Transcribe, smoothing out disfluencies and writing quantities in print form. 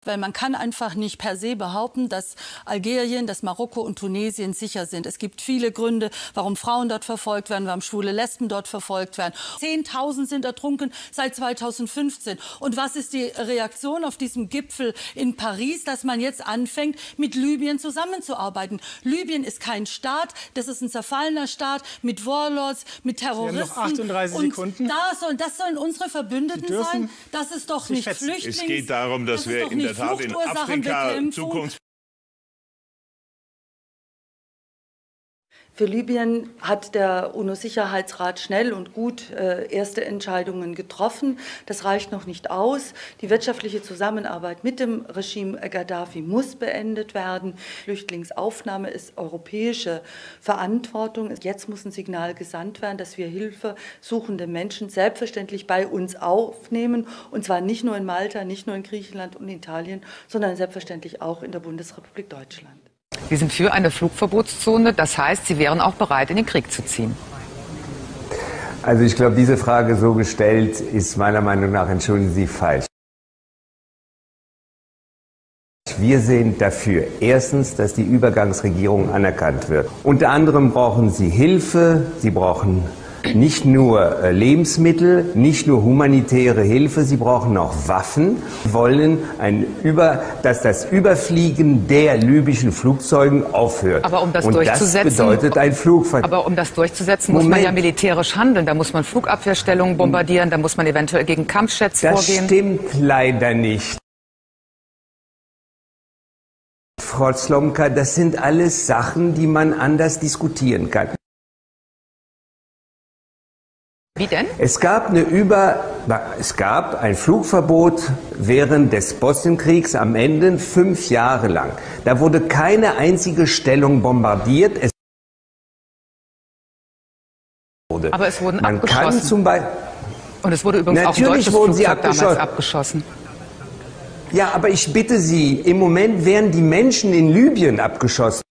Weil man kann einfach nicht per se behaupten, dass Algerien, dass Marokko und Tunesien sicher sind. Es gibt viele Gründe, warum Frauen dort verfolgt werden, warum schwule Lesben dort verfolgt werden. 10.000 sind ertrunken seit 2015. Und was ist die Reaktion auf diesem Gipfel in Paris, dass man jetzt anfängt, mit Libyen zusammenzuarbeiten? Libyen ist kein Staat, das ist ein zerfallener Staat mit Warlords, mit Terroristen. Sie haben noch 38 Sekunden. Und das sollen unsere Verbündeten sein? Das ist doch nicht Flüchtlings... Es geht darum, dass wir in der Tat in Afrika Zukunft... Für Libyen hat der UNO-Sicherheitsrat schnell und gut erste Entscheidungen getroffen. Das reicht noch nicht aus. Die wirtschaftliche Zusammenarbeit mit dem Regime Gaddafi muss beendet werden. Flüchtlingsaufnahme ist europäische Verantwortung. Jetzt muss ein Signal gesandt werden, dass wir hilfesuchende Menschen selbstverständlich bei uns aufnehmen. Und zwar nicht nur in Malta, nicht nur in Griechenland und Italien, sondern selbstverständlich auch in der Bundesrepublik Deutschland. Sie sind für eine Flugverbotszone, das heißt, Sie wären auch bereit, in den Krieg zu ziehen. Also ich glaube, diese Frage so gestellt ist meiner Meinung nach, entschuldigen Sie, falsch. Wir sind dafür, erstens, dass die Übergangsregierung anerkannt wird. Unter anderem brauchen sie Hilfe, sie brauchen nicht nur Lebensmittel, nicht nur humanitäre Hilfe, sie brauchen auch Waffen. Sie wollen dass das Überfliegen der libyschen Flugzeuge aufhört. Aber um das Und durchzusetzen, das bedeutet ein Flugverkehr. Aber um das durchzusetzen, muss man ja militärisch handeln. Da muss man Flugabwehrstellungen bombardieren, da muss man eventuell gegen Kampfjets vorgehen. Das stimmt leider nicht. Frau Slomka, das sind alles Sachen, die man anders diskutieren kann. Wie denn? Es gab ein Flugverbot während des Bosnienkriegs am Ende 5 Jahre lang. Da wurde keine einzige Stellung bombardiert. Aber es wurden abgeschossen. Und es wurde übrigens auch ein deutsches Flugzeug damals abgeschossen. Ja, aber ich bitte Sie, im Moment werden die Menschen in Libyen abgeschossen.